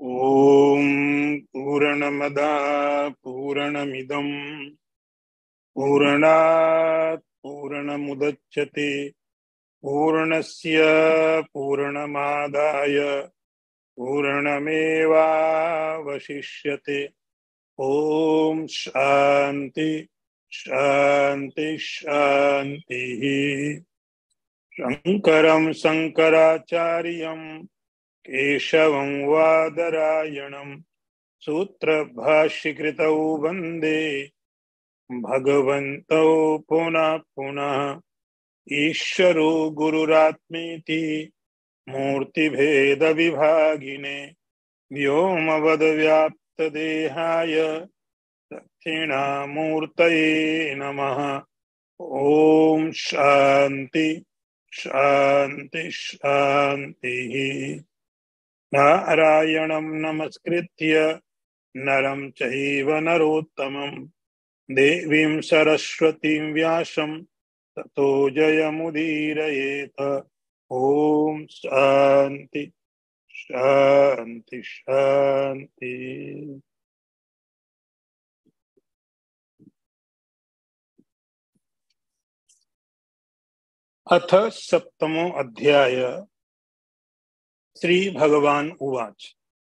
ओम पूर्णमदा पूर्णमिदं पूर्णात् पूर्णमुदच्यते पूर्णस्य पूर्णमादाय पूर्णमेवावशिष्यते। ओम शांति शांति शांति। शंकरं शंकराचार्यं केशवं वादरायणं सूत्रभाष्यकृतौ वन्दे भगवन्तौ पुनः पुनः। ईश्वरो गुरुरात्मेति मूर्तिभेदविभागिने व्योमवद्व्याप्तदेहाय दक्षिणामूर्तये नमः। ओम शांति शांति शांति। नारायणं नमस्कृत्य नरं चैव नरोत्तमं देवीं सरस्वतीं व्यासं ततो जयमुदीरयेत। ओम शांति शांति शांति। अथ सप्तमो अध्याय। श्री भगवान उवाच।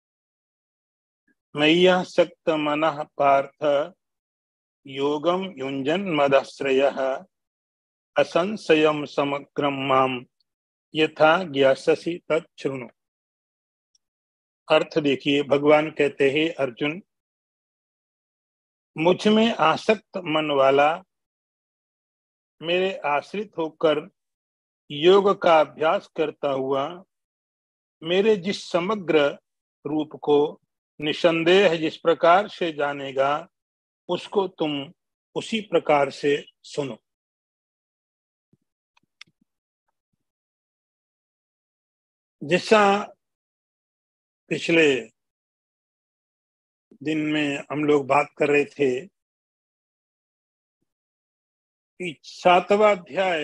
मय्यासक्त मनः पार्थ योगं युञ्जन् मदाश्रयः असंशयं समग्रं मां यथा ज्ञास्यसि तच्छृणु। अर्थ देखिए, भगवान कहते हैं अर्जुन, मुझ में आसक्त मन वाला मेरे आश्रित होकर योग का अभ्यास करता हुआ मेरे जिस समग्र रूप को निसंदेह जिस प्रकार से जानेगा उसको तुम उसी प्रकार से सुनो। जैसा पिछले दिन में हम लोग बात कर रहे थे कि 7वां अध्याय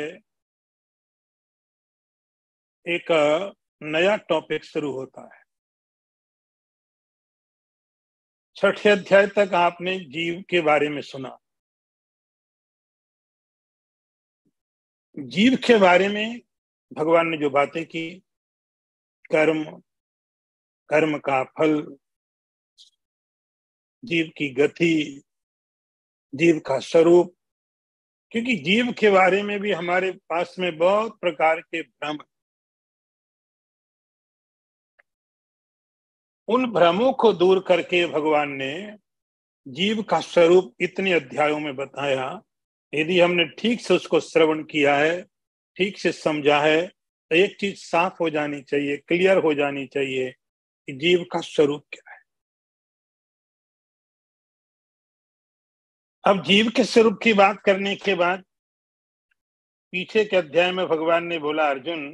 एक नया टॉपिक शुरू होता है। 6ठे अध्याय तक आपने जीव के बारे में सुना। जीव के बारे में भगवान ने जो बातें की, कर्म, कर्म का फल, जीव की गति, जीव का स्वरूप, क्योंकि जीव के बारे में भी हमारे पास में बहुत प्रकार के भ्रम, उन भ्रमों को दूर करके भगवान ने जीव का स्वरूप इतने अध्यायों में बताया। यदि हमने ठीक से उसको श्रवण किया है, ठीक से समझा है, तो एक चीज साफ हो जानी चाहिए, क्लियर हो जानी चाहिए कि जीव का स्वरूप क्या है। अब जीव के स्वरूप की बात करने के बाद पीछे के अध्याय में भगवान ने बोला, अर्जुन,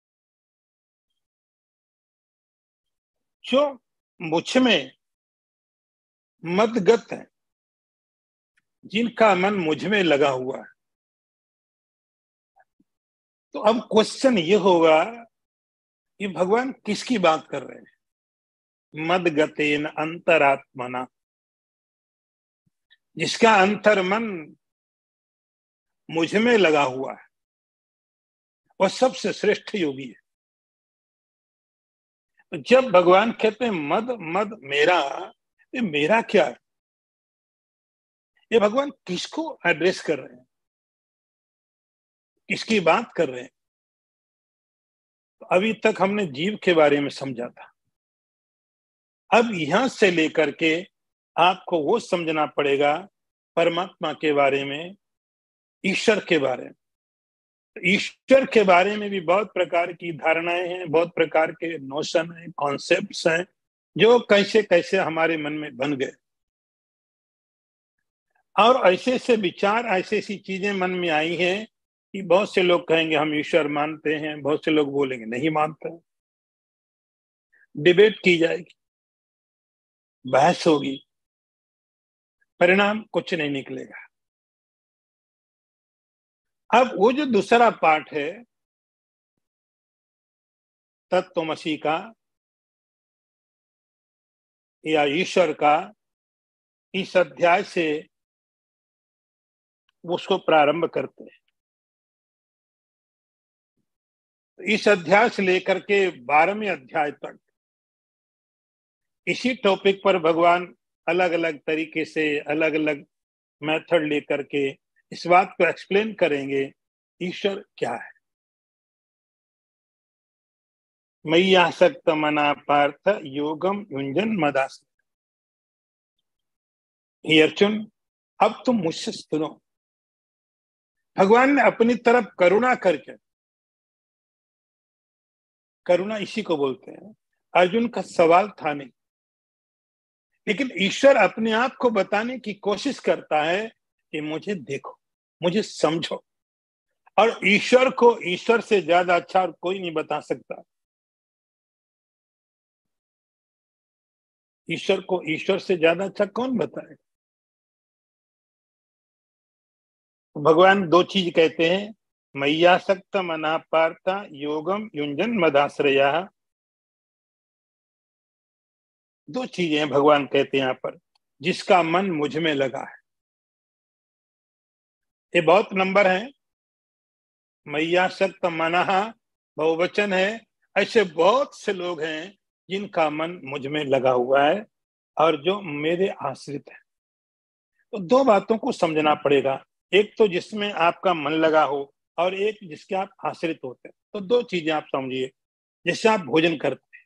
जो मुझ में मदगत है, जिनका मन मुझ में लगा हुआ है, तो अब क्वेश्चन ये होगा कि भगवान किसकी बात कर रहे हैं। मदगतेन अंतरात्मना, जिसका अंतर मन मुझ में लगा हुआ है, वह सबसे श्रेष्ठ योगी है। जब भगवान कहते हैं मद मद मेरा, ये मेरा क्या है? ये भगवान किसको एड्रेस कर रहे हैं, किसकी बात कर रहे हैं? तो अभी तक हमने जीव के बारे में समझा था। अब यहां से लेकर के आपको वो समझना पड़ेगा परमात्मा के बारे में, ईश्वर के बारे में। ईश्वर के बारे में भी बहुत प्रकार की धारणाएं हैं, बहुत प्रकार के नोशन हैं, कॉन्सेप्ट्स हैं, जो कैसे कैसे हमारे मन में बन गए, और ऐसे ऐसे विचार, ऐसी ऐसी चीजें मन में आई हैं कि बहुत से लोग कहेंगे हम ईश्वर मानते हैं, बहुत से लोग बोलेंगे नहीं मानते। डिबेट की जाएगी, बहस होगी, परिणाम कुछ नहीं निकलेगा। अब वो जो दूसरा पार्ट है तत्त्वमसी का, या ईश्वर का इस अध्याय से उसको प्रारंभ करते हैं। इस अध्याय से लेकर के 12वें अध्याय तक इसी टॉपिक पर भगवान अलग अलग तरीके से, अलग अलग मेथड लेकर के इस बात को एक्सप्लेन करेंगे ईश्वर क्या है। मय्यासक्त मना पार्थ योगम युंजन मदास। हे अर्जुन, अब तुम मुझसे सुनो। भगवान ने अपनी तरफ करुणा करके, करुणा इसी को बोलते हैं, अर्जुन का सवाल था नहीं, लेकिन ईश्वर अपने आप को बताने की कोशिश करता है कि मुझे देखो, मुझे समझो। और ईश्वर को ईश्वर से ज्यादा अच्छा और कोई नहीं बता सकता। ईश्वर को ईश्वर से ज्यादा अच्छा कौन बताए। भगवान दो चीज कहते हैं, मय्यासक्त मना पार्थ योगम युंजन मदाश्रया। दो चीजें हैं भगवान कहते हैं यहाँ पर, जिसका मन मुझ में लगा है। ये बहुत नंबर है। मय्यासक्त मनः बहुवचन है। ऐसे बहुत से लोग हैं जिनका मन मुझ में लगा हुआ है और जो मेरे आश्रित है। तो दो बातों को समझना पड़ेगा, एक तो जिसमें आपका मन लगा हो और एक जिसके आप आश्रित होते हैं। तो दो चीजें आप समझिए। जैसे आप भोजन करते हैं,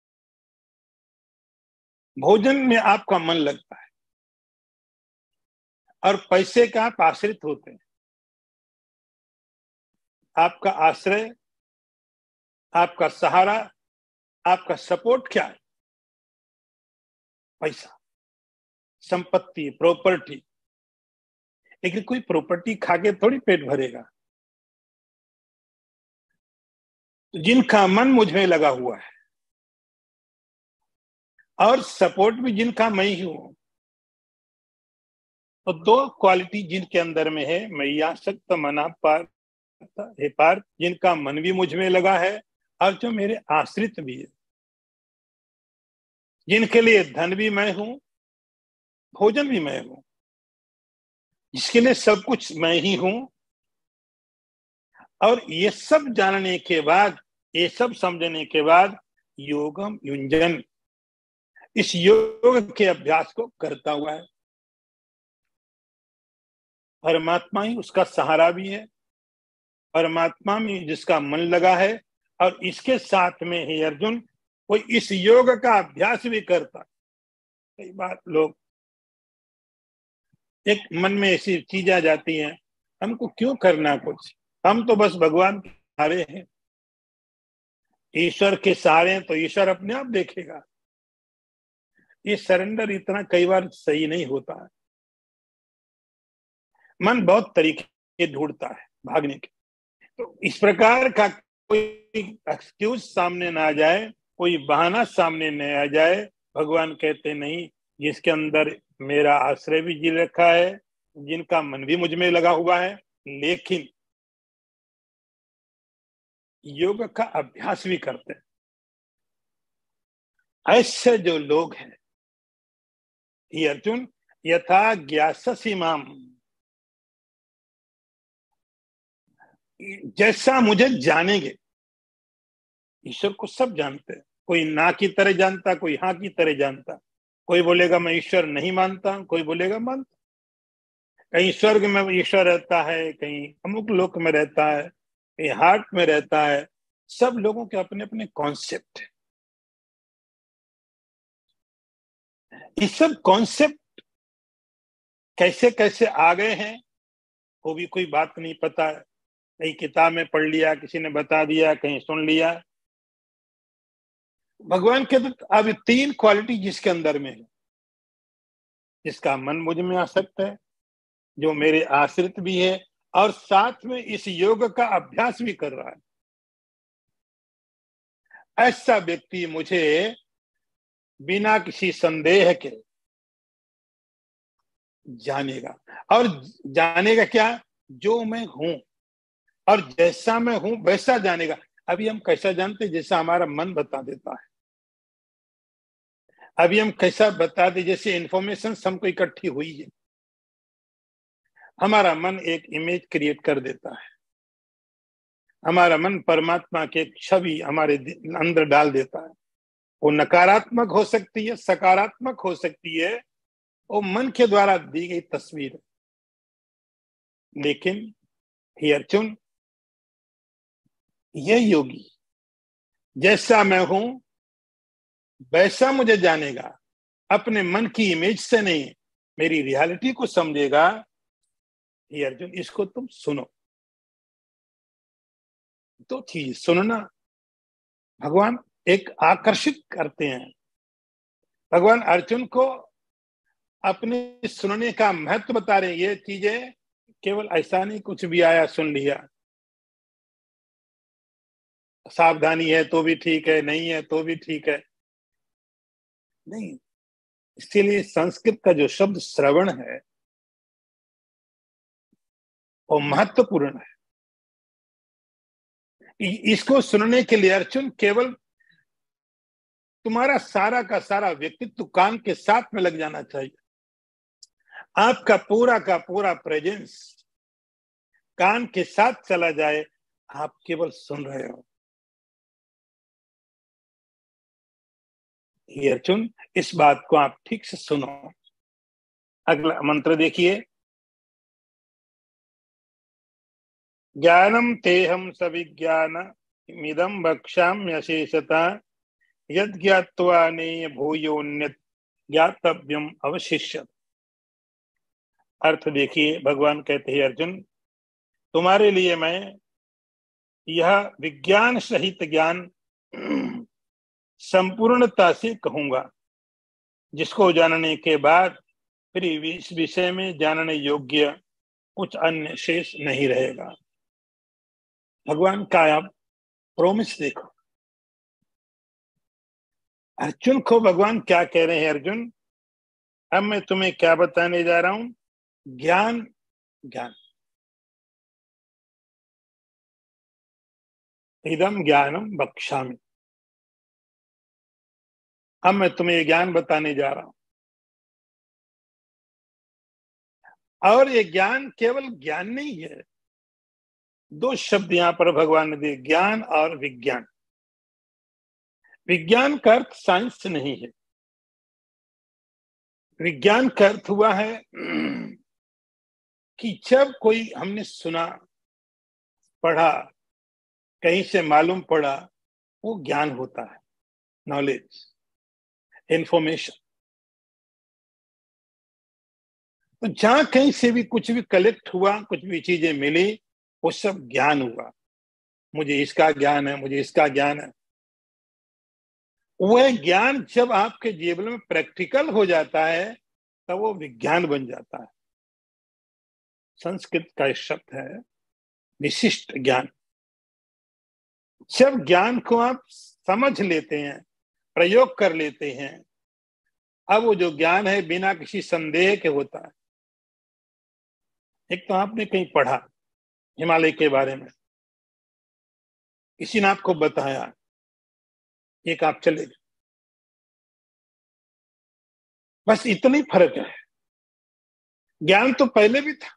भोजन में आपका मन लगता है और पैसे का आप आश्रित होते हैं। आपका आश्रय, आपका सहारा, आपका सपोर्ट क्या है? पैसा, संपत्ति, प्रॉपर्टी। लेकिन कोई प्रॉपर्टी खा के थोड़ी पेट भरेगा। तो जिनका मन मुझ में लगा हुआ है और सपोर्ट भी जिनका मैं ही हूं, तो दो क्वालिटी जिनके अंदर में है, मय्यासक्त मना पार्थ, हे पार्थ, जिनका मन भी मुझ में लगा है और जो मेरे आश्रित भी है, जिनके लिए धन भी मैं हूं, भोजन भी मैं हूं, जिसके लिए सब कुछ मैं ही हूं। और ये सब जानने के बाद, ये सब समझने के बाद योगम युंजन, इस योग के अभ्यास को करता हुआ है। परमात्मा ही उसका सहारा भी है, परमात्मा में जिसका मन लगा है। और इसके साथ में ही अर्जुन, कोई इस योग का अभ्यास भी करता। कई बार लोग, एक मन में ऐसी चीज आ जाती है, हमको क्यों करना कुछ, हम तो बस भगवान के सहारे हैं, ईश्वर के सहारे हैं तो ईश्वर अपने आप देखेगा। ये सरेंडर इतना कई बार सही नहीं होता है। मन बहुत तरीके ढूंढता है भागने के। तो इस प्रकार का कोई एक्सक्यूज सामने ना आ जाए, कोई बहाना सामने न आ जाए। भगवान कहते नहीं, जिसके अंदर मेरा आश्रय भी जी रखा है, जिनका मन भी मुझ में लगा हुआ है, लेकिन योग का अभ्यास भी करते हैं, ऐसे जो लोग हैं, ये अर्जुन, यथा ज्ञाससि माम, जैसा मुझे जानेंगे। ईश्वर को सब जानते हैं, कोई ना की तरह जानता, कोई हाँ की तरह जानता। कोई बोलेगा मैं ईश्वर नहीं मानता, कोई बोलेगा मानता। कहीं स्वर्ग में ईश्वर रहता है, कहीं अमुक लोक में रहता है, कहीं हार्ट में रहता है। सब लोगों के अपने अपने कॉन्सेप्ट है। ये सब कॉन्सेप्ट कैसे कैसे आ गए हैं वो भी कोई बात नहीं पता है। कहीं किताब में पढ़ लिया, किसी ने बता दिया, कहीं सुन लिया। भगवान के तो अब तीन क्वालिटी जिसके अंदर में है, जिसका मन मुझ में आसक्त है, जो मेरे आश्रित भी है और साथ में इस योग का अभ्यास भी कर रहा है, ऐसा व्यक्ति मुझे बिना किसी संदेह के जानेगा। और जानेगा क्या? जो मैं हूं और जैसा मैं हूं वैसा जानेगा। अभी हम कैसा जानते? जैसा हमारा मन बता देता है। अभी हम कैसा बता दें, जैसे इंफॉर्मेशन हमको इकट्ठी हुई है, हमारा मन एक इमेज क्रिएट कर देता है, हमारा मन परमात्मा की एक छवि हमारे अंदर डाल देता है। वो नकारात्मक हो सकती है, सकारात्मक हो सकती है, वो मन के द्वारा दी गई तस्वीर। लेकिन हे अर्जुन, ये योगी जैसा मैं हूं वैसा मुझे जानेगा, अपने मन की इमेज से नहीं, मेरी रियलिटी को समझेगा। हे अर्जुन, इसको तुम सुनो। तो चीज सुनना भगवान एक आकर्षित करते हैं। भगवान अर्जुन को अपने सुनने का महत्व बता रहे हैं। ये चीजें केवल ऐसा नहीं कुछ भी आया सुन लिया, सावधानी है तो भी ठीक है, नहीं है तो भी ठीक है, नहीं। इसके लिए संस्कृत का जो शब्द श्रवण है वो महत्वपूर्ण है। इसको सुनने के लिए अर्जुन केवल तुम्हारा सारा का सारा व्यक्तित्व कान के साथ में लग जाना चाहिए। आपका पूरा का पूरा प्रेजेंस कान के साथ चला जाए, आप केवल सुन रहे हो। ये अर्जुन, इस बात को आप ठीक से सुनो। अगला मंत्र देखिए। ज्ञानम तेहम सविज्ञान मिदम वक्ष्याम्यशेषतः यद ज्ञात्वा नेय भूयोन्यत ज्ञातव्यम अवशिष्यत। अर्थ देखिए, भगवान कहते हैं अर्जुन, तुम्हारे लिए मैं यह विज्ञान सहित ज्ञान संपूर्णता से कहूंगा, जिसको जानने के बाद फिर इस विषय में जानने योग्य कुछ अन्य शेष नहीं रहेगा। भगवान का आप प्रोमिस देखो। अर्जुन को भगवान क्या कह रहे हैं? अर्जुन, अब मैं तुम्हें क्या बताने जा रहा हूं? ज्ञान। ज्ञान इदम ज्ञानम वक्ष्यामि। अब मैं तुम्हें ज्ञान बताने जा रहा हूं। और ये ज्ञान केवल ज्ञान नहीं है। दो शब्द यहां पर भगवान ने दिए, ज्ञान और विज्ञान। विज्ञान का अर्थ साइंस नहीं है। विज्ञान का अर्थ हुआ है कि जब कोई हमने सुना, पढ़ा, कहीं से मालूम पड़ा, वो ज्ञान होता है, नॉलेज, इंफॉर्मेशन। तो जहां कहीं से भी कुछ भी कलेक्ट हुआ, कुछ भी चीजें मिली, वो सब ज्ञान हुआ। मुझे इसका ज्ञान है, मुझे इसका ज्ञान है। वह ज्ञान जब आपके जीवन में प्रैक्टिकल हो जाता है तब वो विज्ञान बन जाता है। संस्कृत का एक शब्द है विशिष्ट ज्ञान। जब ज्ञान को आप समझ लेते हैं, प्रयोग कर लेते हैं, अब वो जो ज्ञान है बिना किसी संदेह के होता है। एक तो आपने कहीं पढ़ा हिमालय के बारे में, किसी ने आपको बताया, एक आप चले गए, बस इतना ही फर्क है। ज्ञान तो पहले भी था,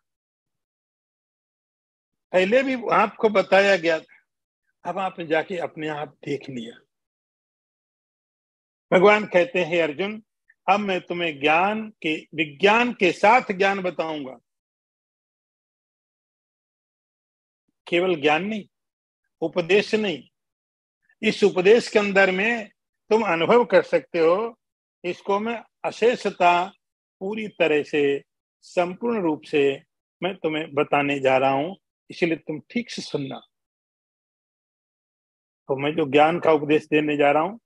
पहले भी आपको बताया गया था, अब आपने जाके अपने आप देख लिया। भगवान कहते हैं अर्जुन, अब मैं तुम्हें ज्ञान के विज्ञान के साथ ज्ञान बताऊंगा। केवल ज्ञान नहीं, उपदेश नहीं, इस उपदेश के अंदर में तुम अनुभव कर सकते हो। इसको मैं अशेषता पूरी तरह से, संपूर्ण रूप से मैं तुम्हें बताने जा रहा हूं, इसलिए तुम ठीक से सुनना। तो मैं जो ज्ञान का उपदेश देने जा रहा हूं,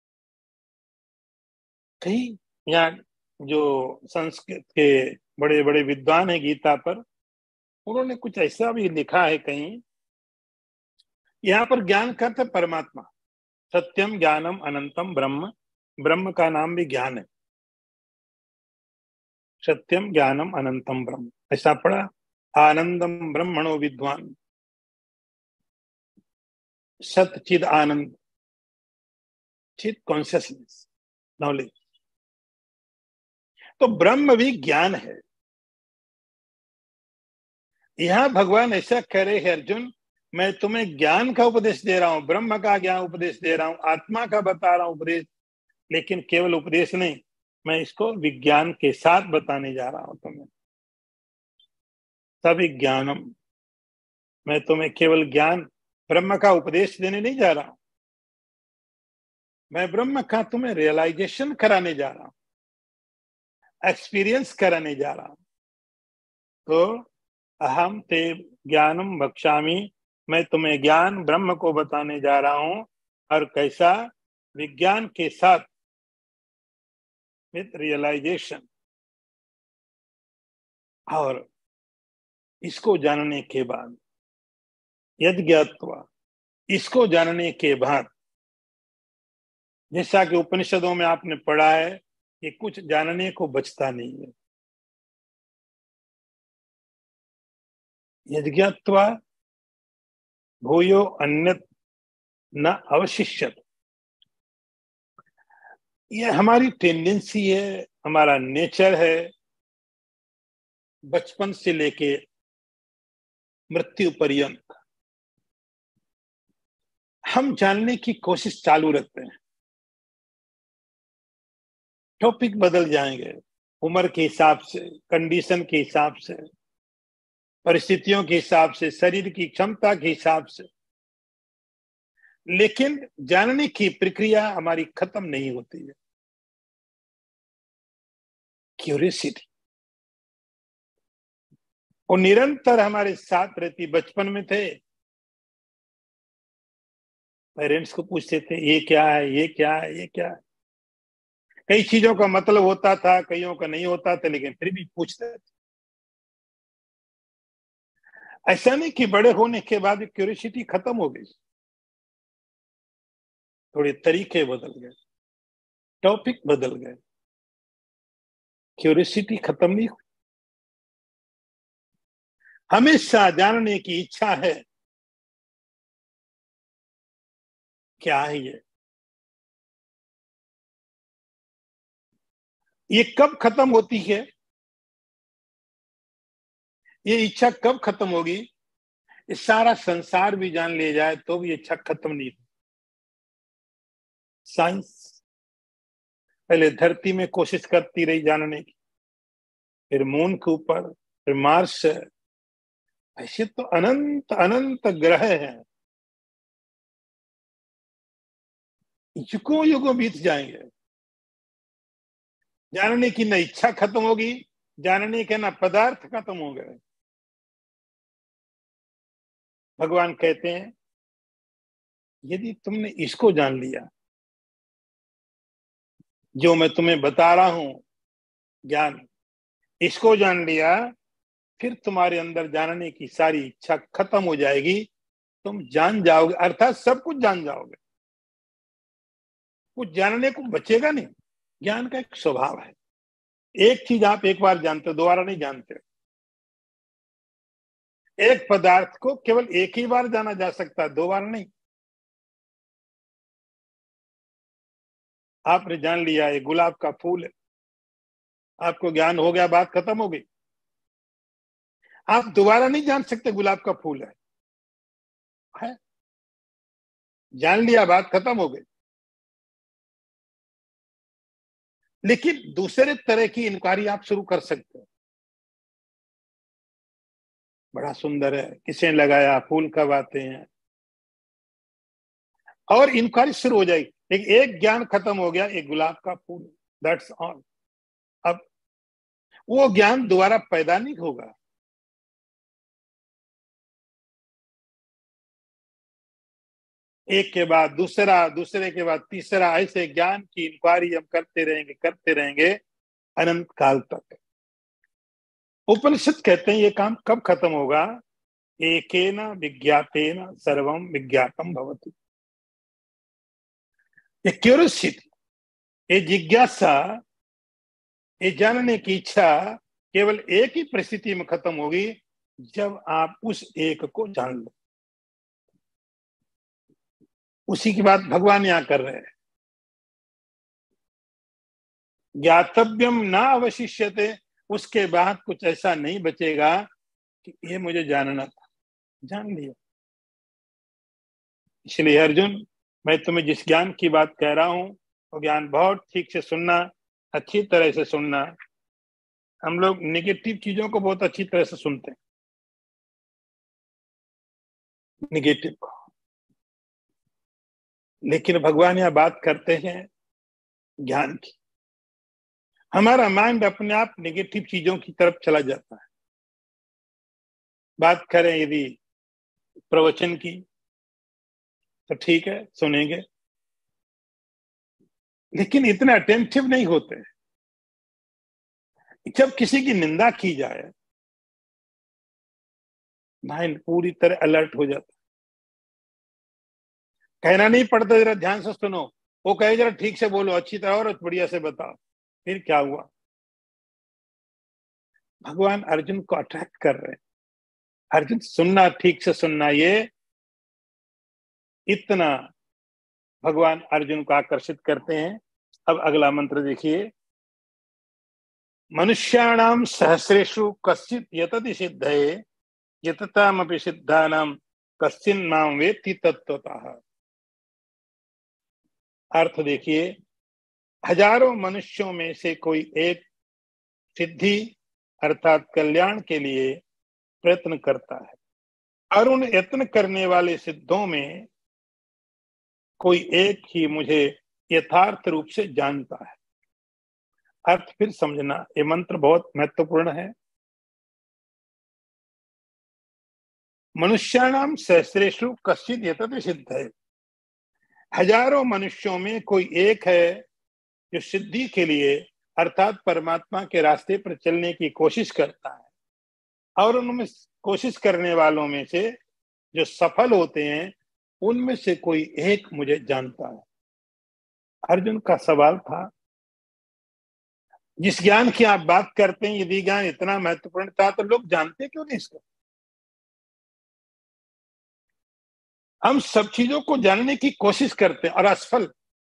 कहीं यहाँ जो संस्कृत के बड़े बड़े विद्वान हैं गीता पर, उन्होंने कुछ ऐसा भी लिखा है कहीं, यहाँ पर ज्ञान का अर्थ परमात्मा। सत्यम ज्ञानम अनंतम ब्रह्म, ब्रह्म का नाम भी ज्ञान है। सत्यम ज्ञानम अनंतम ब्रह्म, ऐसा पढ़ा। आनंदम ब्रह्मणो विद्वान, सत चिद आनंद, चिद कॉन्शियसनेस, नॉलेज। तो ब्रह्म भी ज्ञान है। यहां भगवान ऐसा कह रहे हैं, अर्जुन मैं तुम्हें ज्ञान का उपदेश दे रहा हूं, ब्रह्म का ज्ञान उपदेश दे रहा हूं, आत्मा का बता रहा हूं उपदेश, लेकिन केवल उपदेश नहीं, मैं इसको विज्ञान के साथ बताने जा रहा हूं तुम्हें। सभी ज्ञानम, मैं तुम्हें केवल ज्ञान ब्रह्म का उपदेश देने नहीं जा रहा हूं, मैं ब्रह्म का तुम्हें रियलाइजेशन कराने जा रहा हूं, एक्सपीरियंस कराने जा रहा हूं। तो अहम ते ज्ञानम बख्शामी, मैं तुम्हें ज्ञान ब्रह्म को बताने जा रहा हूं, और कैसा? विज्ञान के साथ, विथ रियलाइजेशन। और इसको जानने के बाद, यद ज्ञात्वा, इसको जानने के बाद, जैसा कि उपनिषदों में आपने पढ़ा है कि कुछ जानने को बचता नहीं है। यद ज्ञात्वा भूयो अन्यत् न अवशिष्यत। ये हमारी टेंडेंसी है, हमारा नेचर है, बचपन से लेके मृत्यु पर्यंत हम जानने की कोशिश चालू रखते हैं। टॉपिक बदल जाएंगे उम्र के हिसाब से, कंडीशन के हिसाब से, परिस्थितियों के हिसाब से, शरीर की क्षमता के हिसाब से, लेकिन जानने की प्रक्रिया हमारी खत्म नहीं होती है। क्यूरियोसिटी वो निरंतर हमारे साथ रहती। बचपन में थे, पेरेंट्स को पूछते थे ये क्या है, ये क्या है, ये क्या है। कई चीजों का मतलब होता था, कईयों का नहीं होता था, लेकिन फिर भी पूछते थे। ऐसा नहीं कि बड़े होने के बाद क्यूरियोसिटी खत्म हो गई, थोड़े तरीके बदल गए, टॉपिक बदल गए, क्यूरियोसिटी खत्म नहीं हुई। हमेशा जानने की इच्छा है। क्या है ये कब खत्म होती है? ये इच्छा कब खत्म होगी? ये सारा संसार भी जान ले जाए तो भी इच्छा खत्म नहीं होगी। साइंस पहले धरती में कोशिश करती रही जानने की, फिर मून के ऊपर, फिर मार्स है। ऐसे तो अनंत अनंत ग्रह हैं, युगों युगों बीत जाएंगे। जानने की न इच्छा खत्म होगी, जानने के न पदार्थ खत्म हो गए। भगवान कहते हैं यदि तुमने इसको जान लिया, जो मैं तुम्हें बता रहा हूं ज्ञान, इसको जान लिया, फिर तुम्हारे अंदर जानने की सारी इच्छा खत्म हो जाएगी। तुम जान जाओगे, अर्थात सब कुछ जान जाओगे, कुछ जानने को बचेगा नहीं। ज्ञान का एक स्वभाव है, एक चीज आप एक बार जानते हो, दोबारा नहीं जानते। एक पदार्थ को केवल एक ही बार जाना जा सकता है, दो बार नहीं। आपने जान लिया ये गुलाब का फूल है, आपको ज्ञान हो गया, बात खत्म हो गई। आप दोबारा नहीं जान सकते गुलाब का फूल है? जान लिया, बात खत्म हो गई। लेकिन दूसरे तरह की इंक्वायरी आप शुरू कर सकते हो। बड़ा सुंदर है, किसने लगाया, फूल कब आते हैं, और इंक्वायरी शुरू हो जाएगी। लेकिन एक ज्ञान खत्म हो गया, एक गुलाब का फूल, दैट्स ऑल। अब वो ज्ञान दोबारा पैदा नहीं होगा। एक के बाद दूसरा, दूसरे के बाद तीसरा, ऐसे ज्ञान की इंक्वायरी हम करते रहेंगे अनंत काल तक। उपनिषद कहते हैं ये काम कब खत्म होगा? एकेन विज्ञातेन सर्वम विज्ञातम भवति। ये क्यूरियोसिटी, ये जिज्ञासा, ये जानने की इच्छा केवल एक ही परिस्थिति में खत्म होगी, जब आप उस एक को जान लो। उसी की बात भगवान यहां कर रहे हैं। ज्ञातव्यम ना अवशिष्यते, उसके बाद कुछ ऐसा नहीं बचेगा कि ये मुझे जानना था, जान लिया। इसलिए अर्जुन, मैं तुम्हें जिस ज्ञान की बात कह रहा हूं वो ज्ञान बहुत ठीक से सुनना, अच्छी तरह से सुनना। हम लोग निगेटिव चीजों को बहुत अच्छी तरह से सुनते हैं, निगेटिव को, लेकिन भगवान यह बात करते हैं ज्ञान की। हमारा माइंड अपने आप निगेटिव चीजों की तरफ चला जाता है। बात करें यदि प्रवचन की तो ठीक है, सुनेंगे, लेकिन इतने अटेंटिव नहीं होते। जब किसी की निंदा की जाए, माइंड पूरी तरह अलर्ट हो जाता है। कहना नहीं पड़ता जरा ध्यान से सुनो, वो कहे जरा ठीक से बोलो, अच्छी तरह और बढ़िया से बताओ, फिर क्या हुआ? भगवान अर्जुन को अट्रैक्ट कर रहे हैं। अर्जुन सुनना, ठीक से सुनना, ये इतना भगवान अर्जुन को आकर्षित करते हैं। अब अगला मंत्र देखिए, मनुष्याणाम सहस्रेषु कश्चित् यतति सिद्धये यततामपि सिद्धानां कश्चिन् मां वेत्ति तत्त्वतः। अर्थ देखिए, हजारों मनुष्यों में से कोई एक सिद्धि अर्थात कल्याण के लिए प्रयत्न करता है, और उन यत्न करने वाले सिद्धों में कोई एक ही मुझे यथार्थ रूप से जानता है। अर्थ फिर समझना, ये मंत्र बहुत महत्वपूर्ण है। मनुष्याणाम सहस्रेषु कश्चित् यतति सिद्धये, हजारों मनुष्यों में कोई एक है जो सिद्धि के लिए अर्थात परमात्मा के रास्ते पर चलने की कोशिश करता है, और उनमें कोशिश करने वालों में से जो सफल होते हैं उनमें से कोई एक मुझे जानता है। अर्जुन का सवाल था, जिस ज्ञान की आप बात करते हैं यदि ज्ञान इतना महत्वपूर्ण था तो लोग जानते क्यों नहीं इसको? हम सब चीजों को जानने की कोशिश करते हैं और असफल।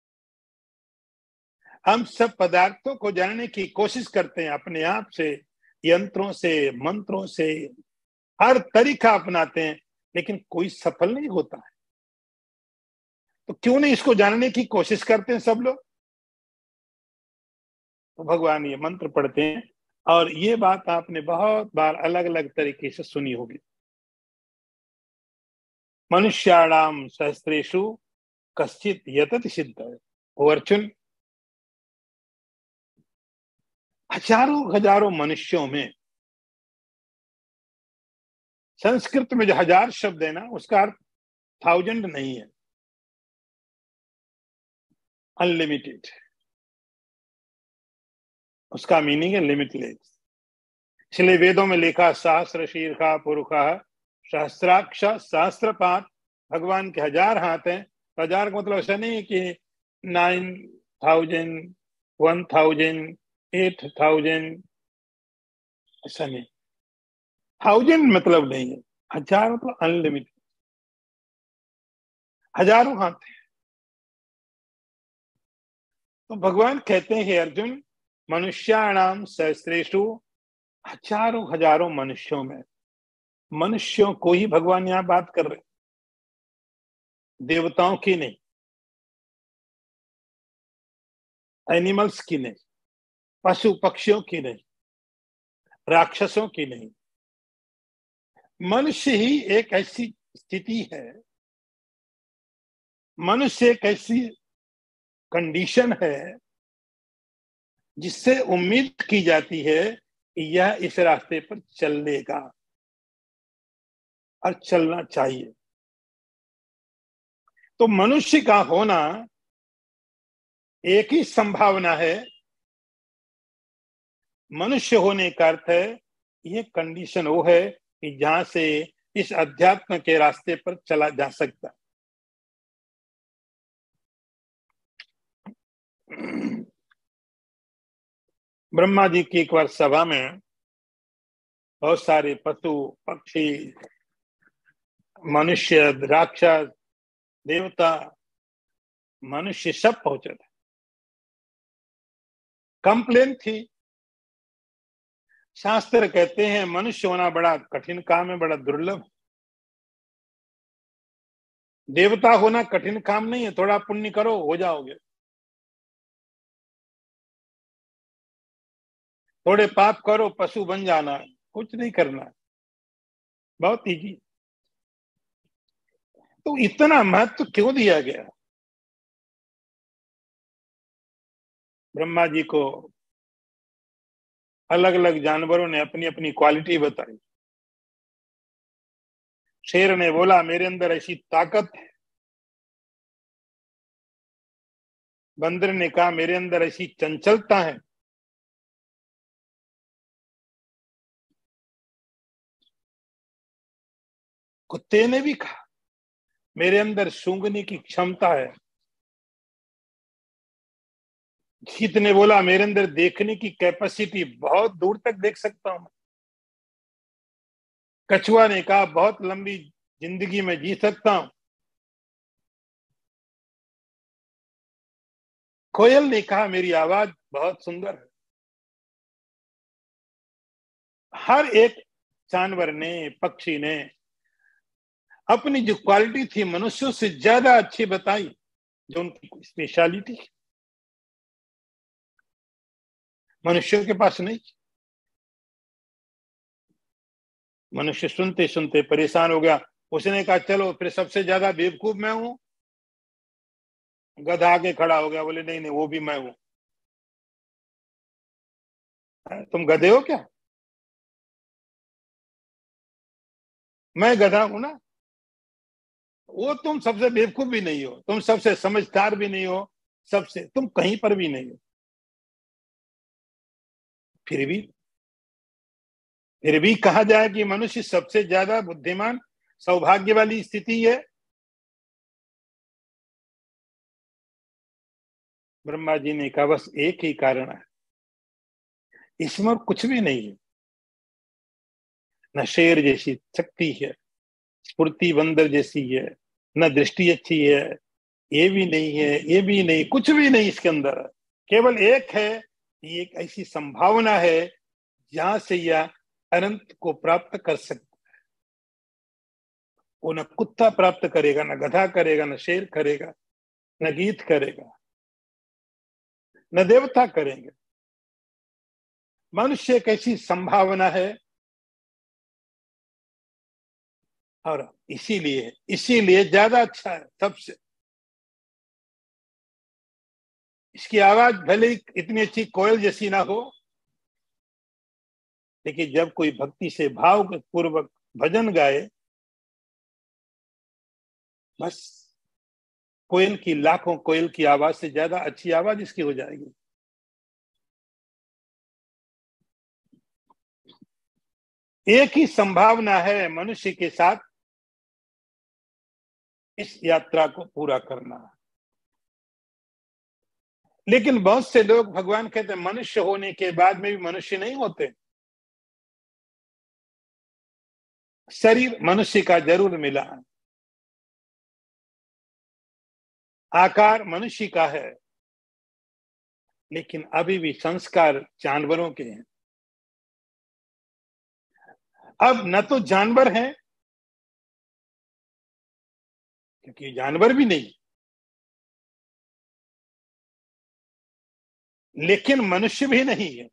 हम सब पदार्थों को जानने की कोशिश करते हैं अपने आप से, यंत्रों से, मंत्रों से, हर तरीका अपनाते हैं, लेकिन कोई सफल नहीं होता है। तो क्यों नहीं इसको जानने की कोशिश करते हैं सब लोग? तो भगवान ये मंत्र पढ़ते हैं, और ये बात आपने बहुत बार अलग अलग तरीके से सुनी होगी। मनुष्याणाम सहस्रेषु कश्चित् यतति सिद्धये। ओ अर्जुन, हजारों हजारों मनुष्यों में, संस्कृत में जो हजार शब्द है ना, उसका अर्थ थाउजेंड नहीं है, अनलिमिटेड। उसका मीनिंग है लिमिटलेस। इसलिए वेदों में लिखा सहस्र शीर्षा पुरुषा सहस्राक्ष सहस्त्रपात, भगवान के हजार हाथ हैं। तो हजार का मतलब ऐसा नहीं है कि 9,000, 1,000, 8,000, ऐसा नहीं। थाउजेंड मतलब नहीं है, हजार मतलब अनलिमिटेड, हजारों हाथ हैं। तो भगवान कहते हैं अर्जुन, मनुष्याणाम सहस्रेषु, हजारों हजारों मनुष्यों में, मनुष्यों को ही भगवान यहां बात कर रहे, देवताओं की नहीं, एनिमल्स की नहीं, पशु पक्षियों की नहीं, राक्षसों की नहीं। मनुष्य ही एक ऐसी स्थिति है, मनुष्य एक ऐसी कंडीशन है जिससे उम्मीद की जाती है कि यह इस रास्ते पर चलेगा और चलना चाहिए। तो मनुष्य का होना एक ही संभावना है। मनुष्य होने का अर्थ है, ये कंडीशन वो है कि जहां से इस अध्यात्म के रास्ते पर चला जा सकता। ब्रह्मा जी की एक बार सभा में बहुत सारे पशु पक्षी, मनुष्य, राक्षस, देवता, मनुष्य सब पहुंचे थे। कंप्लेन थी। शास्त्र कहते हैं मनुष्य होना बड़ा कठिन काम है, बड़ा दुर्लभ। देवता होना कठिन काम नहीं है, थोड़ा पुण्य करो हो जाओगे, थोड़े पाप करो पशु बन जाना, कुछ नहीं करना, बहुत इजी। तो इतना महत्व क्यों दिया गया? ब्रह्मा जी को अलग अलग जानवरों ने अपनी अपनी क्वालिटी बताई। शेर ने बोला मेरे अंदर ऐसी ताकत है, बंदर ने कहा मेरे अंदर ऐसी चंचलता है, कुत्ते ने भी कहा मेरे अंदर सूंघने की क्षमता है, चीत ने बोला मेरे अंदर देखने की कैपेसिटी, बहुत दूर तक देख सकता हूं। कछुआ ने कहा बहुत लंबी जिंदगी में जी सकता हूं। कोयल ने कहा मेरी आवाज बहुत सुंदर है। हर एक जानवर ने, पक्षी ने अपनी जो क्वालिटी थी मनुष्यों से ज्यादा अच्छी बताई, जो उनकी स्पेशलिटी मनुष्यों के पास नहीं। मनुष्य सुनते सुनते परेशान हो गया। उसने कहा चलो फिर सबसे ज्यादा बेवकूफ मैं हूं। गधा आके खड़ा हो गया, बोले नहीं नहीं वो भी मैं हूं। तुम गधे हो क्या? मैं गधा हूं ना। वो तुम सबसे बेवकूफ भी नहीं हो, तुम सबसे समझदार भी नहीं हो, सबसे तुम कहीं पर भी नहीं हो। फिर भी कहा जाए कि मनुष्य सबसे ज्यादा बुद्धिमान, सौभाग्य वाली स्थिति है। ब्रह्मा जी ने कहा बस एक ही कारण है, इसमें कुछ भी नहीं है। न शेर जैसी शक्ति है, स्फूर्ति बंदर जैसी है, न दृष्टि अच्छी है, ये भी नहीं है, ये भी नहीं, कुछ भी नहीं इसके अंदर। केवल एक है, ये एक ऐसी संभावना है जहां से यह अनंत को प्राप्त कर सकता। वो न कुत्ता प्राप्त करेगा, न गधा करेगा, न शेर करेगा, न गीत करेगा, न देवता करेंगे। मनुष्य एक ऐसी संभावना है। और इसीलिए ज्यादा अच्छा है सबसे। इसकी आवाज भले ही इतनी अच्छी कोयल जैसी ना हो, लेकिन जब कोई भक्ति से भाव पूर्वक भजन गाए, बस कोयल की, लाखों कोयल की आवाज से ज्यादा अच्छी आवाज इसकी हो जाएगी। एक ही संभावना है मनुष्य के साथ इस यात्रा को पूरा करना। लेकिन बहुत से लोग, भगवान कहते हैं मनुष्य होने के बाद में भी मनुष्य नहीं होते। शरीर मनुष्य का जरूर मिला, आकार मनुष्य का है, लेकिन अभी भी संस्कार जानवरों के हैं। अब न तो जानवर हैं, क्योंकि जानवर भी नहीं, लेकिन मनुष्य भी नहीं है।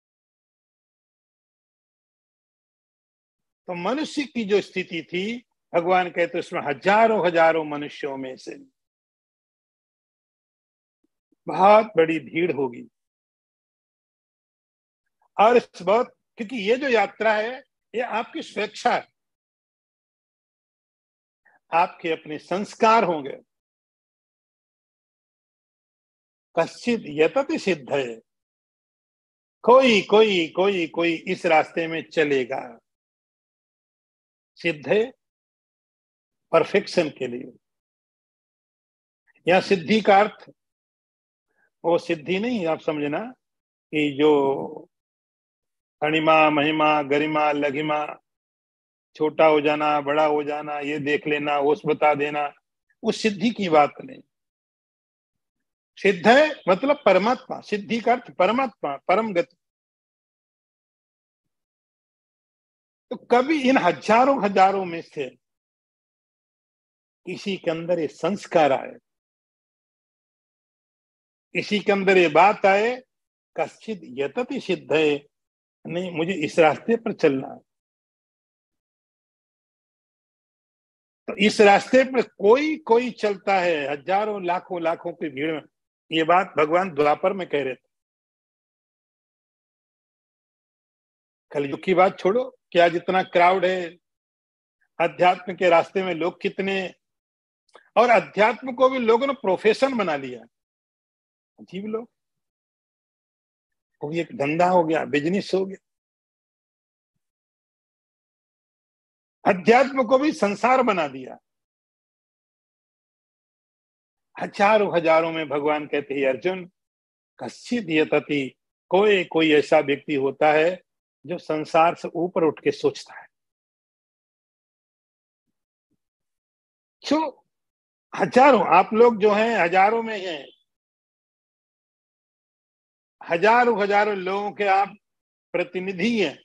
तो मनुष्य की जो स्थिति थी, भगवान कहते उसमें हजारों हजारों मनुष्यों में से बहुत बड़ी भीड़ होगी। और इस बहुत, क्योंकि ये जो यात्रा है ये आपकी स्वेच्छा है, आपके अपने संस्कार होंगे। कश्चित यतति सिद्ध है, कोई कोई कोई कोई इस रास्ते में चलेगा। सिद्ध है परफेक्शन के लिए। यह सिद्धि का अर्थ वो सिद्धि नहीं आप समझना कि जो अणिमा महिमा गरिमा लघिमा, छोटा हो जाना बड़ा हो जाना, ये देख लेना, होश बता देना, उस सिद्धि की बात नहीं। सिद्ध है मतलब परमात्मा, सिद्धि का अर्थ परमात्मा, परम गति। तो कभी इन हजारों हजारों में से किसी के अंदर ये संस्कार आए, किसी के अंदर ये बात आए, कश्चित यतति सिद्ध है, नहीं मुझे इस रास्ते पर चलना है। तो इस रास्ते पर कोई कोई चलता है, हजारों लाखों लाखों की भीड़ में। ये बात भगवान द्वापर में कह रहे थे। कलयुग की बात छोड़ो कि आज इतना क्राउड है, अध्यात्म के रास्ते में लोग कितने, और अध्यात्म को भी लोगों ने प्रोफेशन बना लिया। अजीब लोग, वो भी एक धंधा हो गया, बिजनेस हो गया। अध्यात्म को भी संसार बना दिया। हजारों हजारों में भगवान कहते हैं अर्जुन, कश्चित यतति, कोई कोई ऐसा व्यक्ति होता है जो संसार से ऊपर उठ के सोचता है। जो हजारों, आप लोग जो हैं हजारों में हैं, हजारों हजारों लोगों के आप प्रतिनिधि हैं।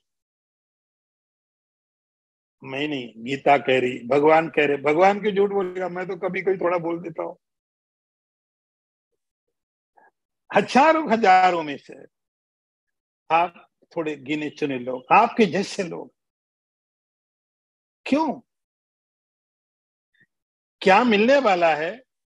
मैं नहीं, गीता कह रही, भगवान कह रहे, भगवान क्यों झूठ बोलेगा, मैं तो कभी कभी थोड़ा बोल देता हूं। हजारों हजारों में से आप थोड़े गिने चुने लोग, आपके जैसे लोग। क्यों? क्या मिलने वाला है?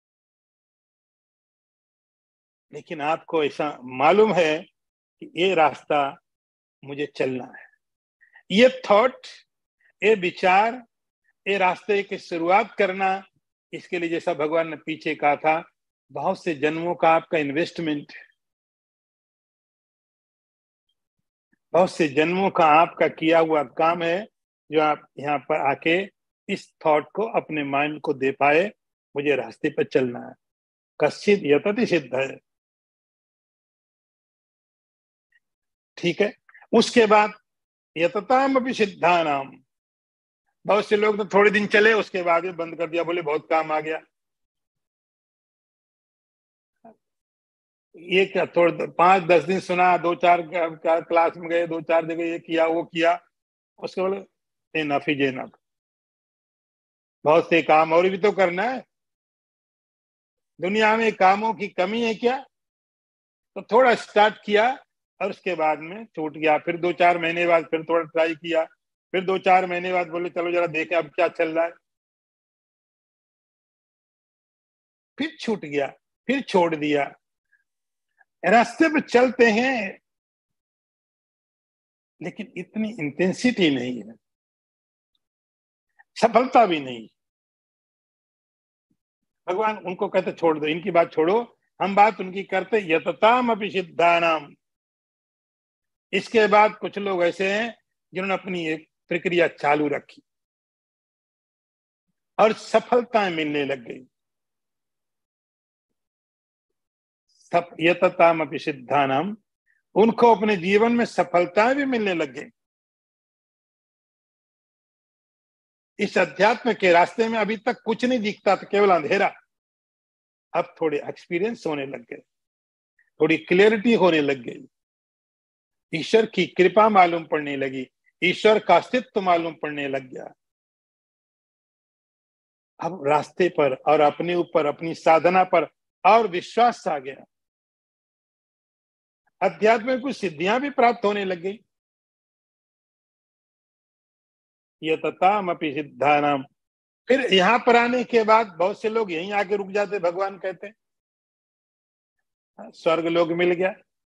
लेकिन आपको ऐसा मालूम है कि ये रास्ता मुझे चलना है। ये थॉट, ये विचार, ये रास्ते की शुरुआत करना, इसके लिए जैसा भगवान ने पीछे कहा था, बहुत से जन्मों का आपका इन्वेस्टमेंट, बहुत से जन्मों का आपका किया हुआ काम है, जो आप यहाँ पर आके इस थॉट को, अपने माइंड को दे पाए, मुझे रास्ते पर चलना है। कश्चित यतति सिद्ध है। ठीक है। उसके बाद यतताम अपि सिद्धानाम, बहुत से लोग तो थोड़े दिन चले, उसके बाद में बंद कर दिया, बोले बहुत काम आ गया। ये क्या, थोड़ा 5-10 दिन सुना, 2-4 क्लास में गए, 2-4 जगह ये किया वो किया, उसके बोले इनफ इज इनफ, बहुत से काम और भी तो करना है। दुनिया में कामों की कमी है क्या? तो थोड़ा स्टार्ट किया और उसके बाद में छूट गया। फिर 2-4 महीने बाद फिर थोड़ा ट्राई किया, फिर 2-4 महीने बाद बोले चलो जरा देखें अब क्या चल रहा है, फिर छूट गया, फिर छोड़ दिया। रास्ते पे चलते हैं लेकिन इतनी इंटेंसिटी नहीं है, सफलता भी नहीं। भगवान उनको कहते छोड़ दो, इनकी बात छोड़ो, हम बात उनकी करते, यतताम अपि सिद्धानाम। इसके बाद कुछ लोग ऐसे हैं जिन्होंने अपनी एक प्रक्रिया चालू रखी और सफलताएं मिलने लग गई। यतताम अपि सिद्धानाम, उनको अपने जीवन में सफलताएं भी मिलने लग गई। इस अध्यात्म के रास्ते में अभी तक कुछ नहीं दिखता था, केवल अंधेरा। अब थोड़े एक्सपीरियंस होने लग गए, थोड़ी क्लियरिटी होने लग गई, ईश्वर की कृपा मालूम पड़ने लगी, ईश्वर का अस्तित्व मालूम पड़ने लग गया। अब रास्ते पर और अपने ऊपर, अपनी साधना पर और विश्वास आ गया। अध्यात्म में कुछ सिद्धियां भी प्राप्त होने लग गई। यतताम अपि सिद्धानाम। फिर यहां पर आने के बाद बहुत से लोग यहीं आके रुक जाते। भगवान कहते स्वर्ग लोक मिल गया,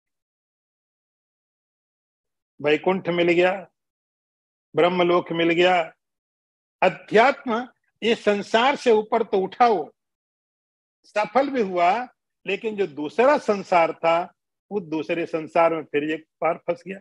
वैकुंठ मिल गया, ब्रह्मलोक मिल गया। अध्यात्म ये संसार से ऊपर तो उठा, वो सफल भी हुआ, लेकिन जो दूसरा संसार था, उस दूसरे संसार में फिर एक बार फंस गया।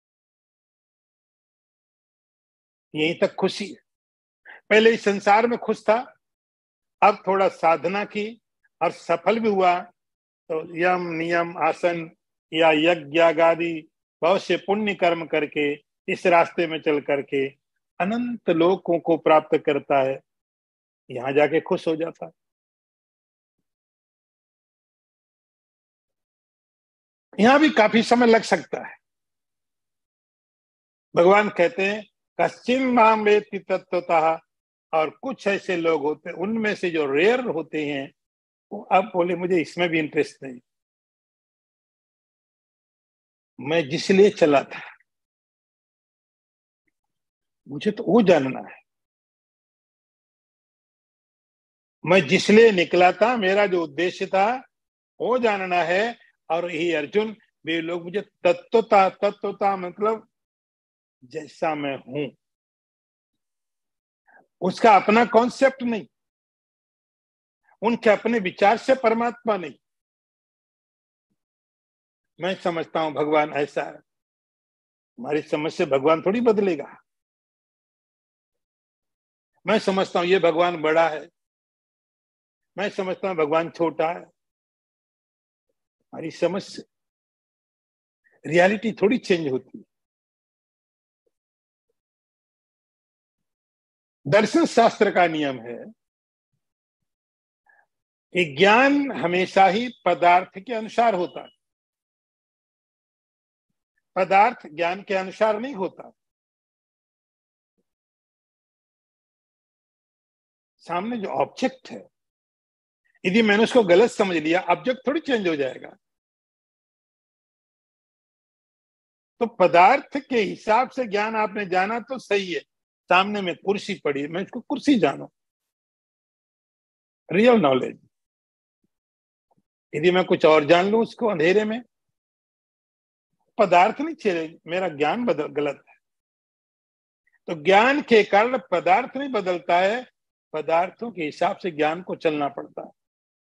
यहीं तक खुशी है। पहले इस संसार में खुश था, अब थोड़ा साधना की और सफल भी हुआ, तो यम नियम आसन या यज्ञ आदि बहुत से पुण्य कर्म करके, इस रास्ते में चल करके अनंत लोकों को प्राप्त करता है, यहां जाके खुश हो जाता है। यहां भी काफी समय लग सकता है। भगवान कहते हैं कश्चिन माम वेत्ति तत्वतः, और कुछ ऐसे लोग होते हैं उनमें से जो रेयर होते हैं, वो अब बोले मुझे इसमें भी इंटरेस्ट नहीं, मैं जिसलिए चला था मुझे तो वो जानना है, मैं जिसलिए निकला था, मेरा जो उद्देश्य था वो जानना है। और यही अर्जुन, वे लोग मुझे तत्वता मतलब जैसा मैं हूं, उसका अपना कॉन्सेप्ट नहीं, उनके अपने विचार से परमात्मा नहीं। मैं समझता हूं भगवान ऐसा है, हमारी समझ से भगवान थोड़ी बदलेगा। मैं समझता हूं ये भगवान बड़ा है, मैं समझता हूं भगवान छोटा है। हमारी समझ से रियलिटी थोड़ी चेंज होती है। दर्शन शास्त्र का नियम है कि ज्ञान हमेशा ही पदार्थ के अनुसार होता है, पदार्थ ज्ञान के अनुसार नहीं होता। सामने जो ऑब्जेक्ट है, यदि मैंने उसको गलत समझ लिया, ऑब्जेक्ट थोड़ी चेंज हो जाएगा। तो पदार्थ के हिसाब से ज्ञान आपने जाना तो सही है, सामने में कुर्सी पड़ी, मैं इसको कुर्सी जानू, रियल नॉलेज। यदि मैं कुछ और जान लूं उसको अंधेरे में, पदार्थ नहीं चले, मेरा ज्ञान गलत है। तो ज्ञान के कारण पदार्थ नहीं बदलता है, पदार्थों के हिसाब से ज्ञान को चलना पड़ता है।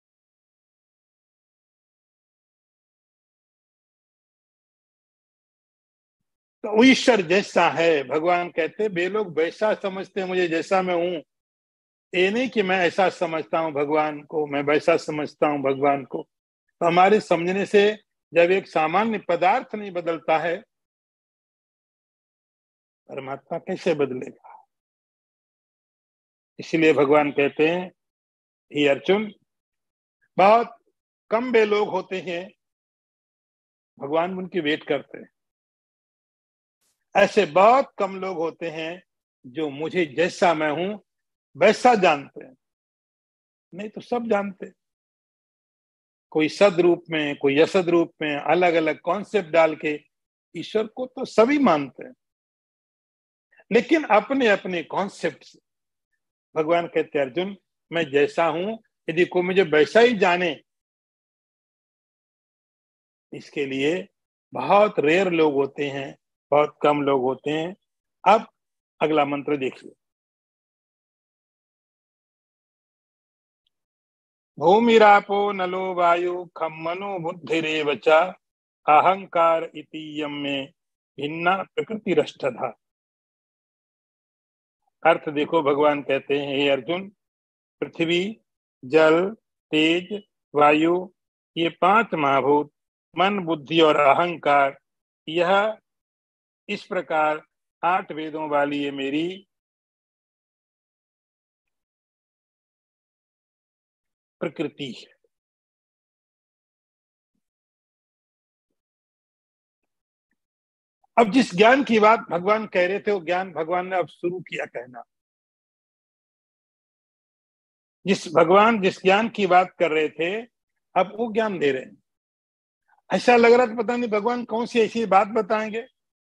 तो ईश्वर जैसा है, भगवान कहते वे लोग वैसा समझते हैं मुझे जैसा मैं हूं। ये नहीं कि मैं ऐसा समझता हूं भगवान को, मैं वैसा समझता हूं भगवान को। तो हमारे समझने से जब एक सामान्य पदार्थ नहीं बदलता है, परमात्मा कैसे बदलेगा? इसलिए भगवान कहते हैं हे अर्जुन, बहुत कम वे लोग होते हैं, भगवान उनकी वेट करते हैं। ऐसे बहुत कम लोग होते हैं जो मुझे जैसा मैं हूं वैसा जानते हैं। नहीं तो सब जानते, कोई सद रूप में, कोई असद रूप में, अलग अलग कॉन्सेप्ट डाल के ईश्वर को तो सभी मानते हैं, लेकिन अपने अपने कॉन्सेप्ट से। भगवान कहते हैं अर्जुन, मैं जैसा हूं, यदि कोई मुझे वैसा ही जाने, इसके लिए बहुत रेयर लोग होते हैं, बहुत कम लोग होते हैं। अब अगला मंत्र देखिए। भूमिरापो नलो वायु खम मनो बुद्धिरेव च अहंकार इति यम में भिन्ना प्रकृति रष्टधा। अर्थ देखो, भगवान कहते हैं हे अर्जुन, पृथ्वी, जल, तेज, वायु, ये पांच महाभूत, मन, बुद्धि और अहंकार, यह इस प्रकार आठ वेदों वाली ये मेरी प्रकृति है। अब जिस ज्ञान की बात भगवान कह रहे थे, वो ज्ञान भगवान ने अब शुरू किया कहना। जिस ज्ञान की बात कर रहे थे, अब वो ज्ञान दे रहे हैं। ऐसा लग रहा था पता नहीं भगवान कौन सी ऐसी बात बताएंगे,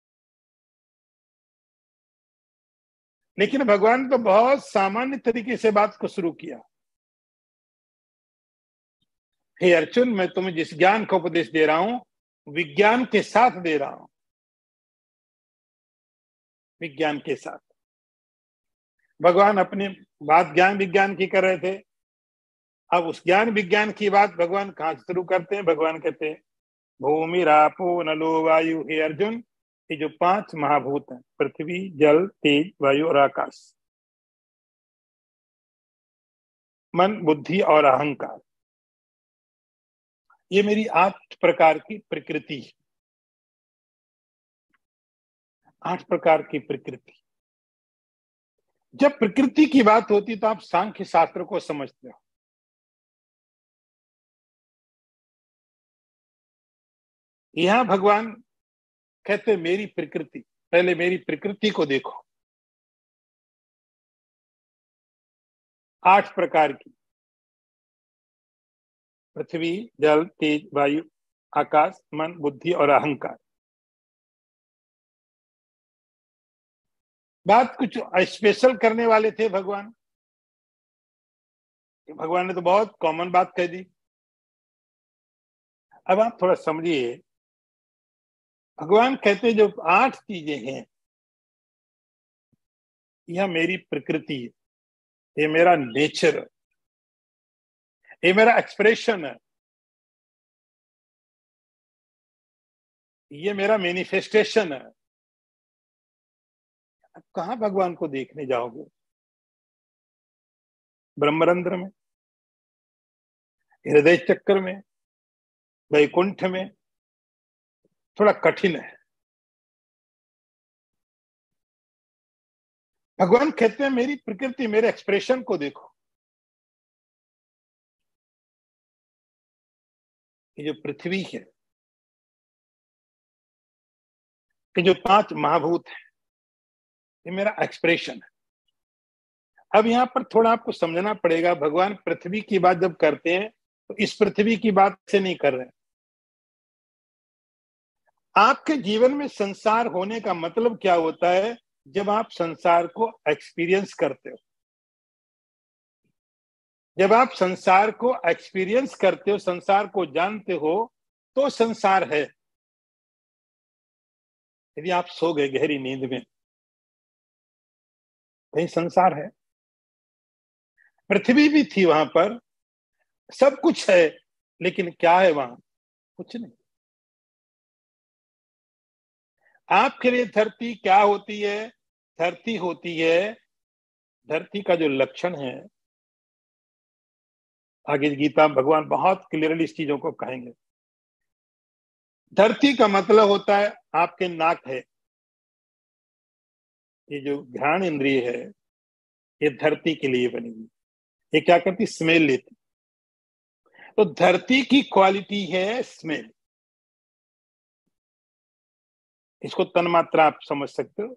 लेकिन भगवान ने तो बहुत सामान्य तरीके से बात को शुरू किया। हे अर्जुन, मैं तुम्हें जिस ज्ञान का उपदेश दे रहा हूं, विज्ञान के साथ दे रहा हूं, विज्ञान के साथ। भगवान अपनी बात ज्ञान विज्ञान की कर रहे थे, अब उस ज्ञान विज्ञान की बात भगवान कहां शुरू करते हैं? भगवान कहते हैं भूमि रापो नलो वायु, हे अर्जुन, ये जो पांच महाभूत हैं, पृथ्वी, जल, तेज, वायु और आकाश, मन, बुद्धि और अहंकार, ये मेरी 8 प्रकार की प्रकृति है। 8 प्रकार की प्रकृति। जब प्रकृति की बात होती तो आप सांख्य शास्त्र को समझते हो। यहां भगवान कहते मेरी प्रकृति, पहले मेरी प्रकृति को देखो। 8 प्रकार की, पृथ्वी, जल, तेज, वायु, आकाश, मन, बुद्धि और अहंकार। बात कुछ स्पेशल करने वाले थे भगवान, भगवान ने तो बहुत कॉमन बात कह दी। अब आप थोड़ा समझिए, भगवान कहते जो 8 चीजें हैं, यह मेरी प्रकृति है, ये मेरा नेचर है, ये मेरा एक्सप्रेशन है, ये मेरा मैनिफेस्टेशन है। अब कहां भगवान को देखने जाओगे? ब्रह्मरंध्र में, हृदय चक्र में, वैकुंठ में? थोड़ा कठिन है। भगवान कहते हैं मेरी प्रकृति, मेरे एक्सप्रेशन को देखो। ये जो पृथ्वी है, ये जो 5 महाभूत है, ये मेरा एक्सप्रेशन है। अब यहाँ पर थोड़ा आपको समझना पड़ेगा, भगवान पृथ्वी की बात जब करते हैं तो इस पृथ्वी की बात से नहीं कर रहे हैं। आपके जीवन में संसार होने का मतलब क्या होता है? जब आप संसार को एक्सपीरियंस करते हो, जब आप संसार को एक्सपीरियंस करते हो, संसार को जानते हो, तो संसार है। यदि आप सो गए गहरी नींद में, वही संसार है। पृथ्वी भी थी वहां पर, सब कुछ है, लेकिन क्या है वहां? कुछ नहीं। आपके लिए धरती क्या होती है? धरती होती है, धरती का जो लक्षण है, आगे गीता भगवान बहुत क्लियरली इस चीजों को कहेंगे। धरती का मतलब होता है आपके नाक है, ये जो घ्राण इंद्रिय है, ये धरती के लिए बनी हुई। ये क्या करती? स्मेल लेती। तो धरती की क्वालिटी है स्मेल। इसको तन्मात्रा आप समझ सकते हो।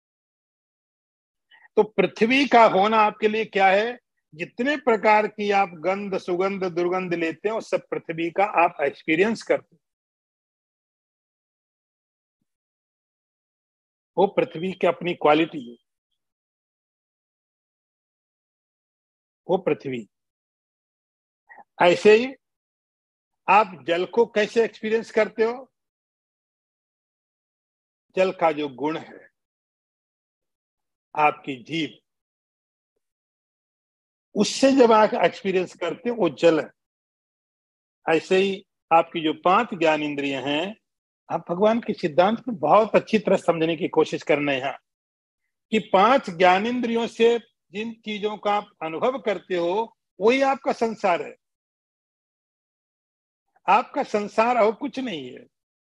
तो पृथ्वी का होना आपके लिए क्या है? जितने प्रकार की आप गंध, सुगंध, दुर्गंध लेते हो, सब पृथ्वी का आप एक्सपीरियंस करते हो। वो पृथ्वी की अपनी क्वालिटी है, वो पृथ्वी। ऐसे ही आप जल को कैसे एक्सपीरियंस करते हो? जल का जो गुण है, आपकी जीभ, उससे जब आप एक्सपीरियंस करते हो, वो जल है। ऐसे ही आपकी जो 5 ज्ञान इंद्रियां हैं, आप भगवान के सिद्धांत को बहुत अच्छी तरह समझने की कोशिश करना है यहाँ, कि 5 ज्ञानेंद्रियों से जिन चीजों का आप अनुभव करते हो, वही आपका संसार है। आपका संसार और कुछ नहीं है।